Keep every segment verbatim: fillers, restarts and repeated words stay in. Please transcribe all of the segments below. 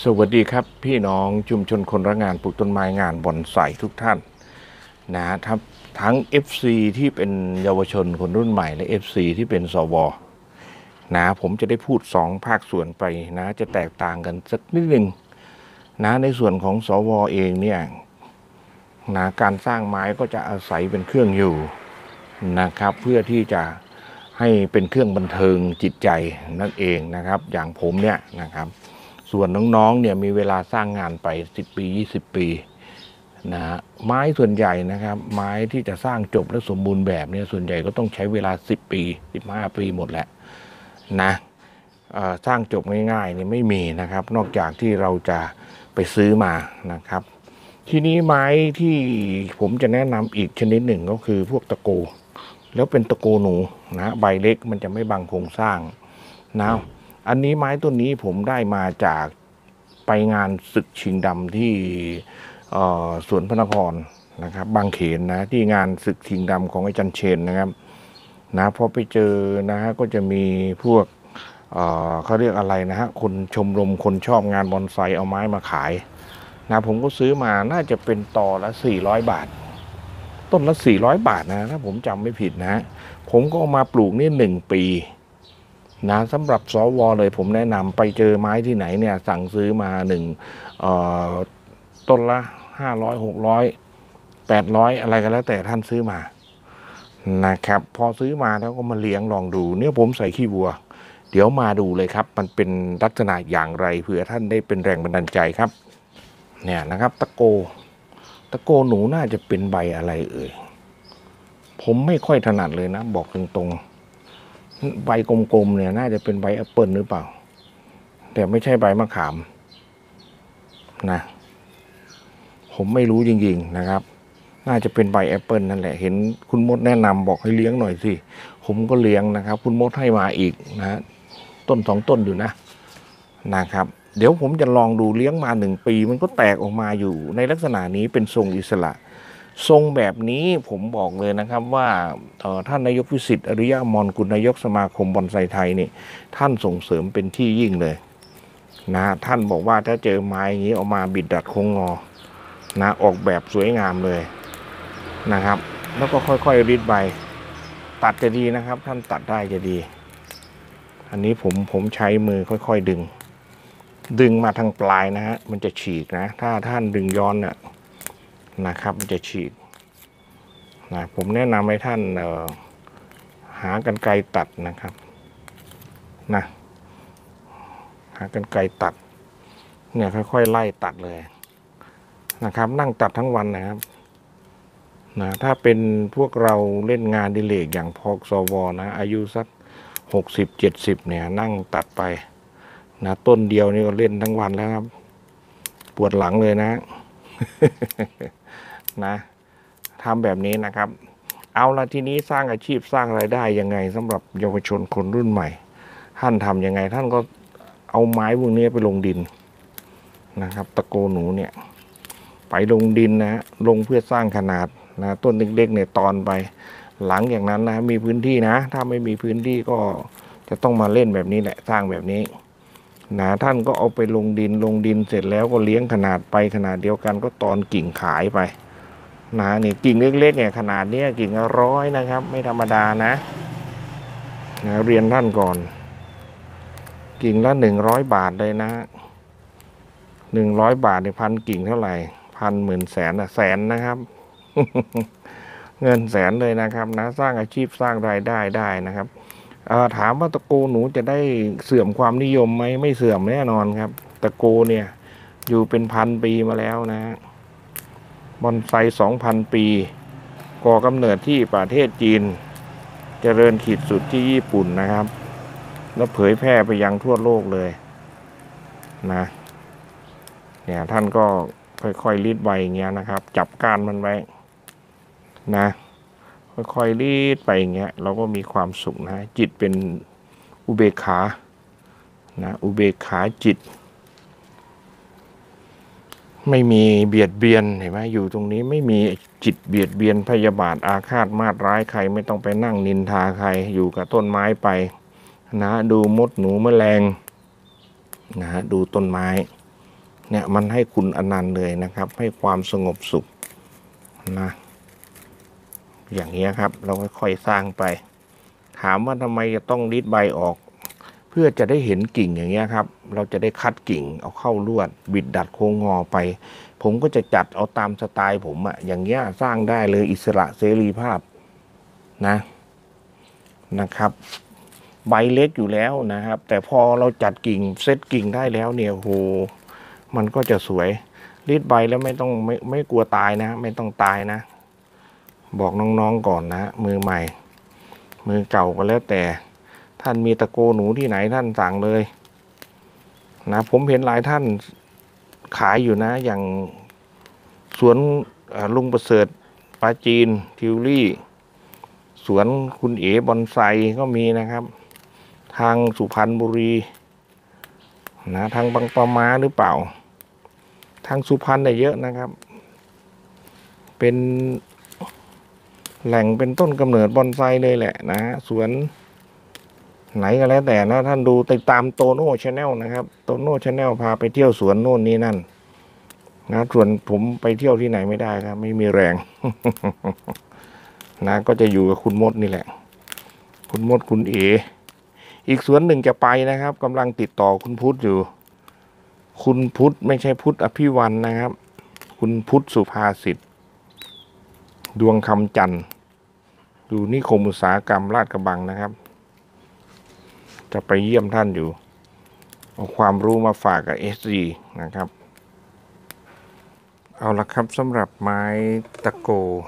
สวัสดีครับพี่น้องชุมชนคนรักงานปลูกต้นไม้งานบอนไซทุกท่านนะครับทั้ง เอฟ ซี ที่เป็นเยาวชนคนรุ่นใหม่และ เอฟ ซี ที่เป็นสวนะผมจะได้พูดสองภาคส่วนไปนะจะแตกต่างกันสักนิดหนึ่งนะในส่วนของสวเองเนี่ยนะการสร้างไม้ก็จะอาศัยเป็นเครื่องอยู่นะครับเพื่อที่จะให้เป็นเครื่องบันเทิงจิตใจนั่นเองนะครับอย่างผมเนี่ยนะครับส่วนน้องๆเนี่ยมีเวลาสร้างงานไปสิบปียี่สิบปีนะไม้ส่วนใหญ่นะครับไม้ที่จะสร้างจบและสมบูรณ์แบบเนี่ยส่วนใหญ่ก็ต้องใช้เวลาสิบปีสิบห้าปีหมดแหละนะสร้างจบง่ายๆเนี่ยไม่มีนะครับนอกจากที่เราจะไปซื้อมานะครับทีนี้ไม้ที่ผมจะแนะนำอีกชนิดหนึ่งก็คือพวกตะโกแล้วเป็นตะโกหนูนะใบเล็กมันจะไม่บังโครงสร้างนะอันนี้ไม้ต้นนี้ผมได้มาจากไปงานศึกชิงดำที่สวนพระนครนะครับบางเขนนะที่งานศึกชิงดำของอาจารย์เชนนะครับนะพอไปเจอนะฮะก็จะมีพวกเอ่อเขาเรียกอะไรนะฮะคนชมรมคนชอบงานบอนไซเอาไม้มาขายนะผมก็ซื้อมาน่าจะเป็นต่อละสี่ร้อยบาทต้นละสี่ร้อยบาทนะถ้าผมจำไม่ผิดนะผมก็เอามาปลูกนี่หนึ่งปีนะสำหรับสวเลยผมแนะนำไปเจอไม้ที่ไหนเนี่ยสั่งซื้อมาหนึ่งต้นละห้าร้อยหกร้อยแปดร้อยอะไรก็แล้วแต่ท่านซื้อมานะครับพอซื้อมาแล้วก็มาเลี้ยงลองดูเนี่ยผมใส่ขี้วัวเดี๋ยวมาดูเลยครับมันเป็นลักษณะอย่างไรเผื่อท่านได้เป็นแรงบันดาลใจครับเนี่ยนะครับตะโกตะโกหนูน่าจะเป็นใบอะไรเอ่ยผมไม่ค่อยถนัดเลยนะบอกตรงๆใบกลมๆเนี่ยน่าจะเป็นใบแอปเปิลหรือเปล่าแต่ไม่ใช่ใบมะขามนะผมไม่รู้จริงๆนะครับน่าจะเป็นใบแอปเปิลนั่นแหละเห็นคุณมดแนะนำบอกให้เลี้ยงหน่อยสิผมก็เลี้ยงนะครับคุณมดให้มาอีกนะต้นสองต้นอยู่นะนะครับเดี๋ยวผมจะลองดูเลี้ยงมาหนึ่งปีมันก็แตกออกมาอยู่ในลักษณะนี้เป็นทรงอิสระทรงแบบนี้ผมบอกเลยนะครับว่าท่านนายกวิสิทธิ์อริยมรกุลนายกสมาคมบอนไซไทยนี่ท่านส่งเสริมเป็นที่ยิ่งเลยนะท่านบอกว่าถ้าเจอไม้อย่างนี้ออกมาบิดดัดโค้งงอนะออกแบบสวยงามเลยนะครับแล้วก็ค่อยๆริดใบตัดจะดีนะครับท่านตัดได้จะดีอันนี้ผมผมใช้มือค่อยๆดึงดึงมาทางปลายนะฮะมันจะฉีกนะถ้าท่านดึงย้อนเนี่ยนะครับมันจะฉีกนะผมแนะนำให้ท่านเอ่อหากรรไกรตัดนะครับนะหากรรไกรตัดเนี่ยค่อยๆไล่ตัดเลยนะครับนั่งตัดทั้งวันนะครับนะถ้าเป็นพวกเราเล่นงานดิเลกอย่างพกสวนะอายุสักหกสิบเจ็ดสิบเนี่ยนั่งตัดไปนะต้นเดียวนี่ก็เล่นทั้งวันแล้วครับปวดหลังเลยนะ นะทำแบบนี้นะครับเอาละทีนี้สร้างอาชีพสร้างรายได้ยังไงสำหรับเยาวชนคนรุ่นใหม่ท่านทำยังไงท่านก็เอาไม้พวกนี้ไปลงดินนะครับตะโกหนูเนี่ยไปลงดินนะลงเพื่อสร้างขนาดนะต้นเล็กๆเนี่ยตอนไปหลังอย่างนั้นนะมีพื้นที่นะถ้าไม่มีพื้นที่ก็จะต้องมาเล่นแบบนี้แหละสร้างแบบนี้นะท่านก็เอาไปลงดินลงดินเสร็จแล้วก็เลี้ยงขนาดไปขนาดเดียวกันก็ตอนกิ่งขายไปนะนี่กิ่งเล็กๆเนี่ยขนาดนี้กิ่งละร้อยนะครับไม่ธรรมดานะนะเรียนท่านก่อนกิ่งละหนึ่งร้อยบาทเลยนะหนึ่งร้อยบาทในพันกิ่งเท่าไหร่พันหมื่นแสนอ่ะแสนนะครับ เงินแสนเลยนะครับนะสร้างอาชีพสร้างรายได้ได้นะครับถามว่าตะโกหนูจะได้เสื่อมความนิยมไหมไม่เสื่อมแน่นอนครับตะโกเนี่ยอยู่เป็นพันปีมาแล้วนะบอนไซสองพันปีก่อกำเนิดที่ประเทศจีนเจริญขีดสุดที่ญี่ปุ่นนะครับแล้วเผยแพร่ไปยังทั่วโลกเลยนะเนี่ยท่านก็ค่อยๆรีดใบอย่างเงี้ยนะครับจับก้านมันไว้นะค่อยๆรีดไปอย่างเงี้ยเราก็มีความสุขนะจิตเป็นอุเบกขานะอุเบกขาจิตไม่มีเบียดเบียนเห็นไหมอยู่ตรงนี้ไม่มีจิตเบียดเบียนพยาบาทอาฆาตมาตร้ายใครไม่ต้องไปนั่งนินทาใครอยู่กับต้นไม้ไปนะดูมดหนูแมลงนะดูต้นไม้เนี่ยมันให้คุณอนันต์เลยนะครับให้ความสงบสุขนะอย่างนี้ครับเราค่อยๆสร้างไปถามว่าทำไมจะต้องรีดใบออกเพื่อจะได้เห็นกิ่งอย่างเงี้ยครับเราจะได้คัดกิ่งเอาเข้าลวดบิดดัดโค้งงอไปผมก็จะจัดเอาตามสไตล์ผมอะอย่างเงี้ยสร้างได้เลยอิสระเสรีภาพนะนะครับใบเล็กอยู่แล้วนะครับแต่พอเราจัดกิ่งเซตกิ่งได้แล้วเนี่ยโหมันก็จะสวยรีดใบแล้วไม่ต้องไม่ไม่กลัวตายนะไม่ต้องตายนะบอกน้องๆก่อนนะมือใหม่มือเก่าก็แล้วแต่ท่านมีตะโกหนูที่ไหนท่านสั่งเลยนะผมเห็นหลายท่านขายอยู่นะอย่างสวนลุงประเสริฐปาจีนทิวลี่สวนคุณเอ๋บอนไซก็มีนะครับทางสุพรรณบุรีนะทางบางปะมาหรือเปล่าทางสุพรรณได้เยอะนะครับเป็นแหล่งเป็นต้นกำเนิดบอนไซเลยแหละนะสวนไหนก็แล้วแต่นะท่านดูติดตามโตโน่ชาแนลนะครับโตโน่ชาแนลพาไปเที่ยวสวนโน่นนี่นั่นนะส่วนผมไปเที่ยวที่ไหนไม่ได้ครับไม่มีแรง นะก็จะอยู่กับคุณมดนี่แหละคุณมดคุณเออีกสวนหนึ่งจะไปนะครับกำลังติดต่อคุณพุทธอยู่คุณพุทธไม่ใช่พุทธอภิวันนะครับ คุณพุทธสุภาสิทธิ์ดวงคำจันทร์อยู่นิคมอุตสาหกรรมลาดกระบังนะครับจะไปเยี่ยมท่านอยู่เอาความรู้มาฝากกับเอสซีนะครับเอาละครับสำหรับไม้ตะโก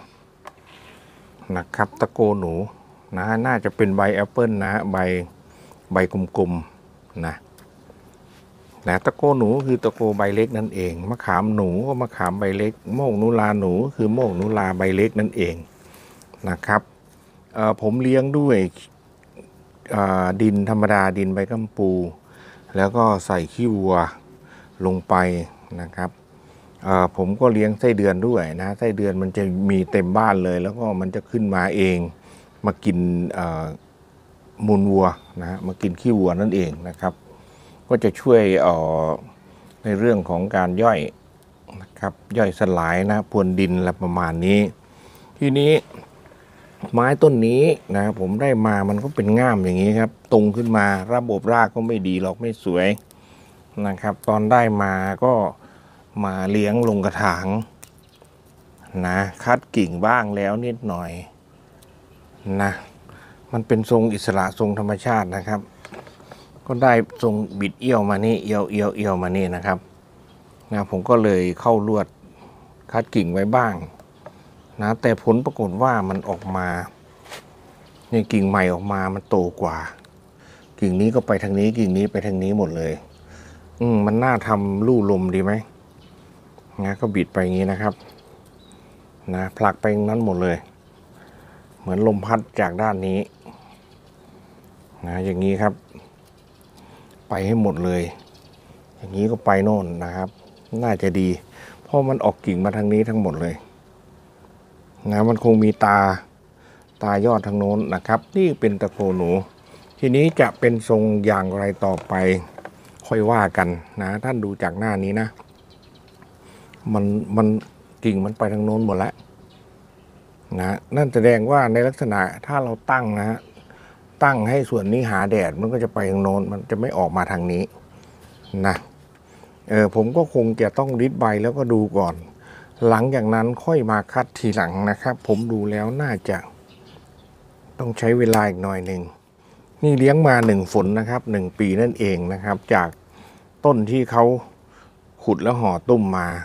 นะครับตะโกหนูนะน่าจะเป็นใบแอปเปิลนะใบใบกลมๆนะนะตะโกหนูคือตะโกใบเล็กนั่นเองมะขามหนูก็มะขามใบเล็กโมกนุลาหนูคือโมกนุลาใบเล็กนั่นเองนะครับผมเลี้ยงด้วยดินธรรมดาดินใบกัมปูแล้วก็ใส่ขี้วัวลงไปนะครับผมก็เลี้ยงไส้เดือนด้วยนะไส้เดือนมันจะมีเต็มบ้านเลยแล้วก็มันจะขึ้นมาเองมากินมูลวัวนะมากินขี้วัวนั่นเองนะครับก็จะช่วยในเรื่องของการย่อยนะครับย่อยสลายนะพรวนดินอะไรประมาณนี้ทีนี้ไม้ต้นนี้นะผมได้มามันก็เป็นง่ามอย่างนี้ครับตรงขึ้นมาระบบรากก็ไม่ดีหรอกไม่สวยนะครับตอนได้มาก็มาเลี้ยงลงกระถางนะคัดกิ่งบ้างแล้วนิดหน่อยนะมันเป็นทรงอิสระทรงธรรมชาตินะครับก็ได้ทรงบิดเอี้ยวมานี่เอี้ยวเอี้ยวเอี้ยวมานี่นะครับนะผมก็เลยเข้าลวดคัดกิ่งไว้บ้างนะแต่ผลปรากฏว่ามันออกมาในกิ่งใหม่ออกมามันโตกว่ากิ่งนี้ก็ไปทางนี้กิ่งนี้ไปทางนี้หมดเลยอืมมันน่าทำลู่ลมดีไหมนะก็บิดไปอย่างนี้นะครับนะผลักไปนั้นหมดเลยเหมือนลมพัดจากด้านนี้นะอย่างนี้ครับไปให้หมดเลยอย่างนี้ก็ไปโน่นนะครับน่าจะดีเพราะมันออกกิ่งมาทางนี้ทั้งหมดเลยนะมันคงมีตาตายอดทางโน้นนะครับนี่เป็นตะโกหนูทีนี้จะเป็นทรงอย่างไรต่อไปค่อยว่ากันนะท่านดูจากหน้านี้นะมันมันกิ่งมันไปทางโน้นหมดแล้วนะนั่นแสดงว่าในลักษณะถ้าเราตั้งนะตั้งให้ส่วนนี้หาแดดมันก็จะไปทางโน้นมันจะไม่ออกมาทางนี้นะเออผมก็คงจะต้องริดใบแล้วก็ดูก่อนหลังจากนั้นค่อยมาคัดทีหลังนะครับผมดูแล้วน่าจะต้องใช้เวลาอีกหน่อยหนึ่งนี่เลี้ยงมาหนึ่งฝนนะครับหนึ่งปีนั่นเองนะครับจากต้นที่เขาขุดแล้วห่อตุ้มมา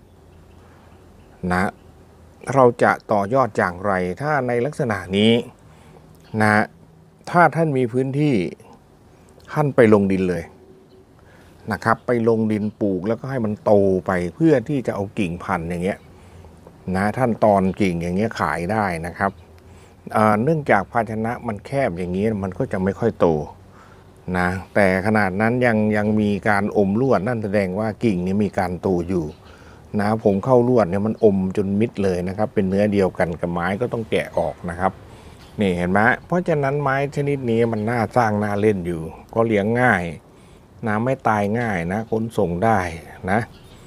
นะเราจะต่อยอดอย่างไรถ้าในลักษณะนี้นะถ้าท่านมีพื้นที่ท่านไปลงดินเลยนะครับไปลงดินปลูกแล้วก็ให้มันโตไปเพื่อที่จะเอากิ่งพันธุ์อย่างเงี้ยนะท่านตอนกิ่งอย่างเงี้ยขายได้นะครับเนื่องจากภาชนะมันแคบอย่างนี้มันก็จะไม่ค่อยโตนะแต่ขนาดนั้นยังยังมีการอมลวดนั่นแสดงว่ากิ่งนี้มีการโตอยู่นะผมเข้าลวดเนี่ยมันอมจนมิดเลยนะครับเป็นเนื้อเดียวกันกับไม้ก็ต้องแกะออกนะครับนี่เห็นไหมเพราะฉะนั้นไม้ชนิดนี้มันน่าสร้างน่าเล่นอยู่ก็เลี้ยงง่ายนะไม่ตายง่ายนะขนส่งได้นะ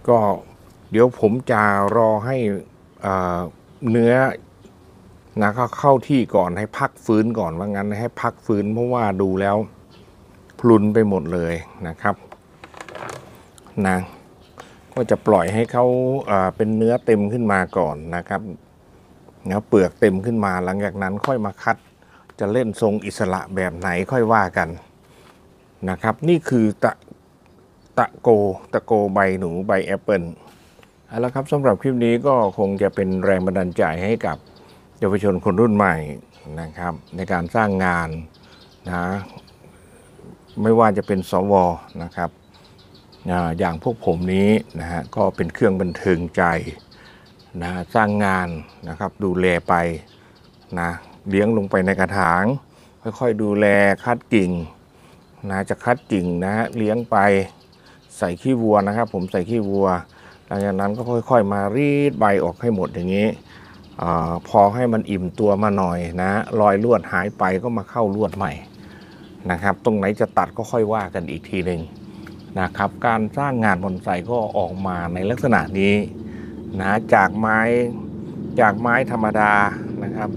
ก็เดี๋ยวผมจะรอให้เนื้อนะก็เข้าที่ก่อนให้พักฟื้นก่อนว่างั้นให้พักฟื้นเพราะว่าดูแล้วพลุนไปหมดเลยนะครับนะก็จะปล่อยให้เขาเป็นเนื้อเต็มขึ้นมาก่อนนะครับเนื้อเปลือกเต็มขึ้นมาหลังจากนั้นค่อยมาคัดจะเล่นทรงอิสระแบบไหนค่อยว่ากันนะครับนี่คือตะตะโกตะโกใบหนูใบแอปเปิลเอาละครับสำหรับคลิปนี้ก็คงจะเป็นแรงบันดาลใจให้กับเยาวชนคนรุ่นใหม่นะครับในการสร้างงานนะไม่ว่าจะเป็นสวนะครับอย่างพวกผมนี้นะฮะก็เป็นเครื่องบันเทิงใจนะสร้างงานนะครับดูแลไปนะเลี้ยงลงไปในกระถางค่อยๆดูแลคัดกิ่งนะจะคัดกิ่งนะเลี้ยงไปใส่ขี้วัวนะครับผมใส่ขี้วัวหลังจากนั้นก็ค่อยๆมารีดใบออกให้หมดอย่างนี้อพอให้มันอิ่มตัวมาหน่อยนะรอยลวดหายไปก็มาเข้าลวดใหม่นะครับตรงไหนจะตัดก็ค่อยว่ากันอีกทีหนึ่งนะครับการสร้างงานบอนไซก็ออกมาในลักษณะนี้นะจากไม้จากไม้ธรรมดานะครับ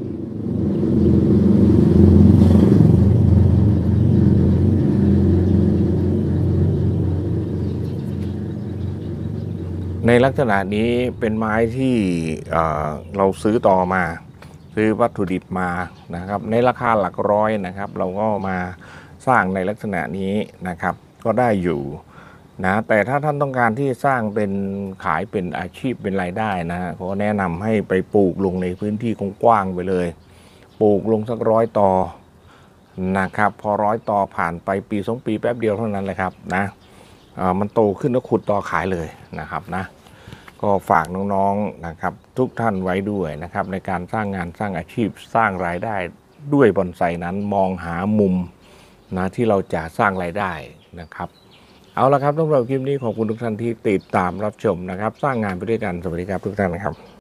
ในลักษณะนี้เป็นไม้ที่เราซื้อต่อมาซื้อวัตถุดิบมานะครับในราคาหลักร้อยนะครับเราก็มาสร้างในลักษณะนี้นะครับก็ได้อยู่นะแต่ถ้าท่านต้องการที่สร้างเป็นขายเป็นอาชีพเป็นรายได้นะก็แนะนำให้ไปปลูกลงในพื้นที่กว้างๆไปเลยปลูกลงสักร้อยตอนะครับพอร้อยตอผ่านไปปีสองปีแป๊บเดียวเท่านั้นเลยครับนะมันโตขึ้นแล้วขุดตอขายเลยนะครับนะก็ฝากน้องๆนะครับทุกท่านไว้ด้วยนะครับในการสร้างงานสร้างอาชีพสร้างรายได้ด้วยบอนไซนั้นมองหามุมนะที่เราจะสร้างรายได้นะครับเอาละครับสำหรับคลิปนี้ขอบคุณทุกท่านที่ติดตามรับชมนะครับสร้างงานไปด้วยกันสวัสดีครับทุกท่านนะครับ